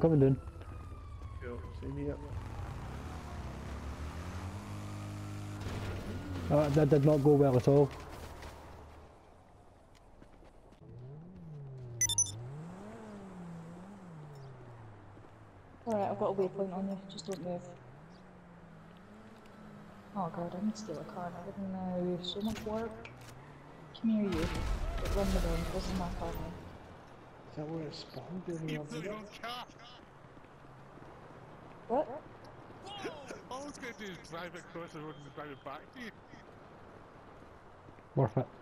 coming down. Cool, same here. That did not go well at all. Alright, I've got a waypoint on you, just don't move. Oh god, I need to steal a car now. So much work. Come here, you. But run me down, this is my car now. Is that where it spawned in the other Your car! What? All I was going to do is drive across the road and drive it back to you. Worth it.